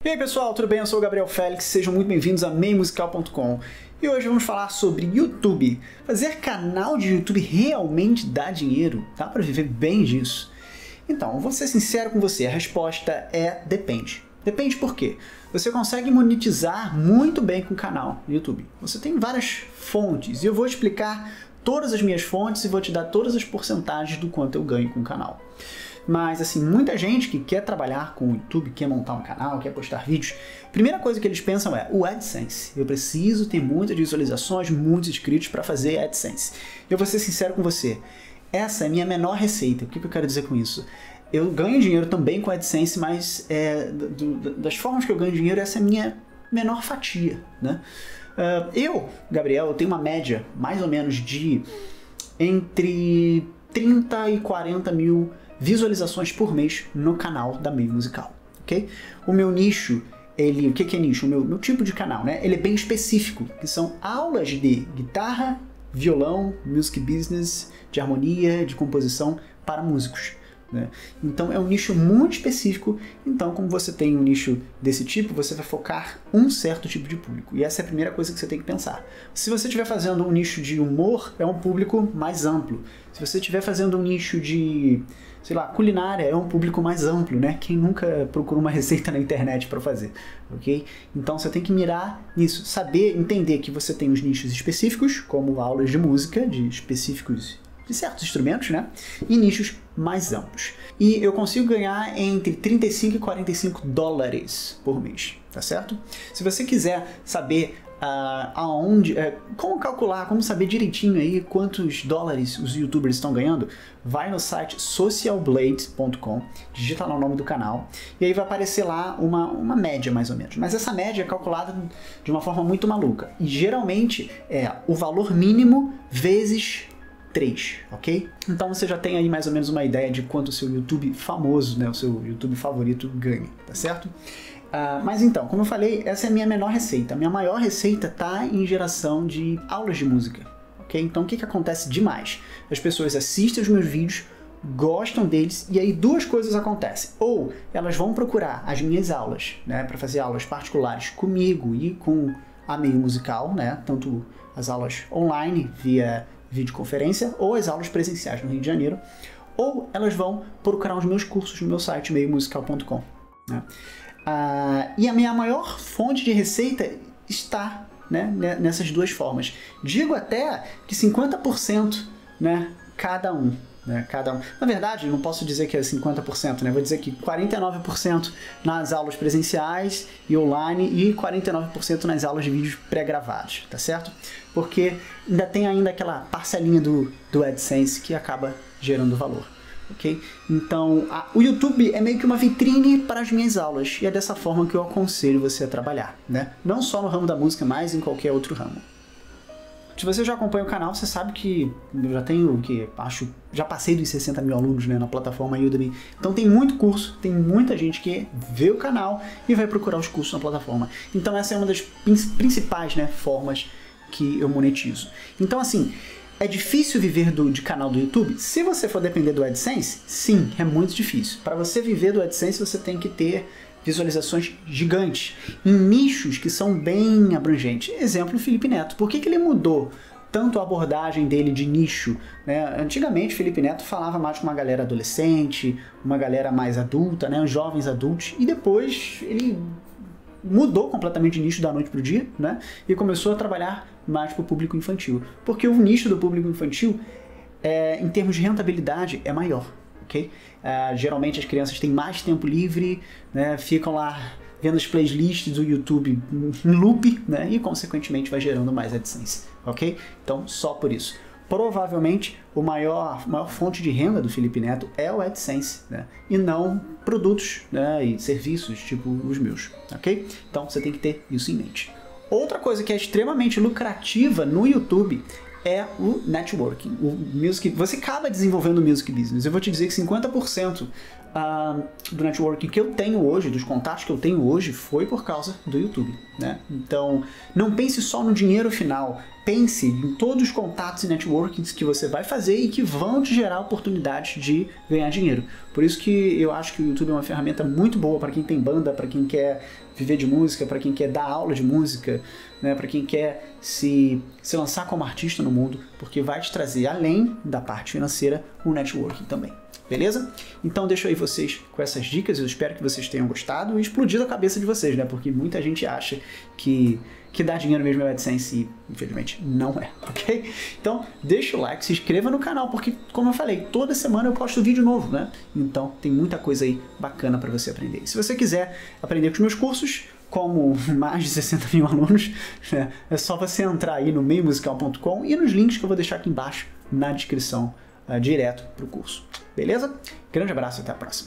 E aí pessoal, tudo bem? Eu sou o Gabriel Félix, sejam muito bem-vindos a meimusical.com. E hoje vamos falar sobre YouTube. Fazer canal de YouTube realmente dá dinheiro? Dá para viver bem disso? Então, vou ser sincero com você, a resposta é depende. Depende por quê? Você consegue monetizar muito bem com o canal no YouTube. Você tem várias fontes e eu vou explicar todas as minhas fontes e vou te dar todas as porcentagens do quanto eu ganho com o canal. Mas, assim, muita gente que quer trabalhar com o YouTube, quer montar um canal, quer postar vídeos, a primeira coisa que eles pensam é o AdSense. Eu preciso ter muitas visualizações, muitos inscritos para fazer AdSense. Eu vou ser sincero com você, essa é a minha menor receita. O que eu quero dizer com isso? Eu ganho dinheiro também com AdSense, mas das formas que eu ganho dinheiro, essa é a minha menor fatia, né? Gabriel, eu tenho uma média, mais ou menos, de entre 30 e 40 mil visualizações por mês no canal da Meio Musical, ok? O meu nicho, o que é nicho? O meu tipo de canal, né? Ele é bem específico, que são aulas de guitarra, violão, music business, de harmonia, de composição para músicos, né? Então é um nicho muito específico. Então, como você tem um nicho desse tipo, você vai focar um certo tipo de público. E essa é a primeira coisa que você tem que pensar. Se você estiver fazendo um nicho de humor, é um público mais amplo. Se você estiver fazendo um nicho de, sei lá, culinária, é um público mais amplo, né? Quem nunca procura uma receita na internet para fazer, ok? Então você tem que mirar nisso, saber, entender que você tem os nichos específicos, como aulas de música, de certos instrumentos, né? E nichos mais amplos. E eu consigo ganhar entre 35 e 45 dólares por mês, tá certo? Se você quiser saber como calcular, como saber direitinho aí quantos dólares os youtubers estão ganhando, vai no site socialblade.com, digita lá o nome do canal e aí vai aparecer lá uma média mais ou menos. Mas essa média é calculada de uma forma muito maluca e geralmente é o valor mínimo vezes 3, ok? Então você já tem aí mais ou menos uma ideia de quanto o seu YouTube famoso, né, o seu YouTube favorito ganha, tá certo? Mas então, como eu falei, essa é a minha menor receita. A minha maior receita está em geração de aulas de música, ok? Então o que acontece demais? As pessoas assistem os meus vídeos, gostam deles e aí duas coisas acontecem. Ou elas vão procurar as minhas aulas, né, para fazer aulas particulares comigo e com a Meio Musical, né, tanto as aulas online via videoconferência ou as aulas presenciais no Rio de Janeiro, ou elas vão procurar os meus cursos no meu site meimusical.com, né? E a minha maior fonte de receita está, né, nessas duas formas. Digo até que 50%, né, cada um. Na verdade, não posso dizer que é 50%, né? Vou dizer que 49% nas aulas presenciais e online e 49% nas aulas de vídeos pré-gravados, tá certo? Porque ainda tem aquela parcelinha do AdSense que acaba gerando valor, ok? Então, o YouTube é meio que uma vitrine para as minhas aulas e é dessa forma que eu aconselho você a trabalhar, né? Não só no ramo da música, mas em qualquer outro ramo. Se você já acompanha o canal, você sabe que eu já tenho, já passei dos 60 mil alunos, né, na plataforma Udemy. Então tem muito curso, tem muita gente que vê o canal e vai procurar os cursos na plataforma. Então essa é uma das principais, né, formas que eu monetizo. Então assim, é difícil viver de canal do YouTube? Se você for depender do AdSense, sim, é muito difícil. Para você viver do AdSense, você tem que ter visualizações gigantes, em nichos que são bem abrangentes. Exemplo, o Felipe Neto. Por que ele mudou tanto a abordagem dele de nicho, né? Antigamente, o Felipe Neto falava mais com uma galera adolescente, uma galera mais adulta, né? Os jovens adultos, e depois ele mudou completamente de nicho da noite para o dia, né? E começou a trabalhar mais para o público infantil. Porque o nicho do público infantil, em termos de rentabilidade, é maior. Okay? Geralmente as crianças têm mais tempo livre, né, ficam lá vendo as playlists do YouTube em loop, né, e consequentemente vai gerando mais AdSense, ok? Então só por isso. Provavelmente a maior fonte de renda do Felipe Neto é o AdSense, né, e não produtos, né, e serviços tipo os meus, ok? Então você tem que ter isso em mente. Outra coisa que é extremamente lucrativa no YouTube é o networking, você acaba desenvolvendo o music business. Eu vou te dizer que 50% do networking que eu tenho hoje, dos contatos que eu tenho hoje, foi por causa do YouTube, né? Então, não pense só no dinheiro final, pense em todos os contatos e networkings que você vai fazer e que vão te gerar oportunidades de ganhar dinheiro. Por isso que eu acho que o YouTube é uma ferramenta muito boa para quem tem banda, para quem quer viver de música, para quem quer dar aula de música, né, para quem quer se lançar como artista no mundo, porque vai te trazer, além da parte financeira, um networking também. Beleza? Então deixo aí vocês com essas dicas, eu espero que vocês tenham gostado e explodido a cabeça de vocês, né? Porque muita gente acha que dá dinheiro mesmo é AdSense e, infelizmente, não é, ok? Então, deixa o like, se inscreva no canal, porque, como eu falei, toda semana eu posto vídeo novo, né? Então, tem muita coisa aí bacana para você aprender. E se você quiser aprender com os meus cursos, como mais de 60 mil alunos, né? É só você entrar aí no meiomusical.com e nos links que eu vou deixar aqui embaixo na descrição, direto para o curso. Beleza? Grande abraço e até a próxima.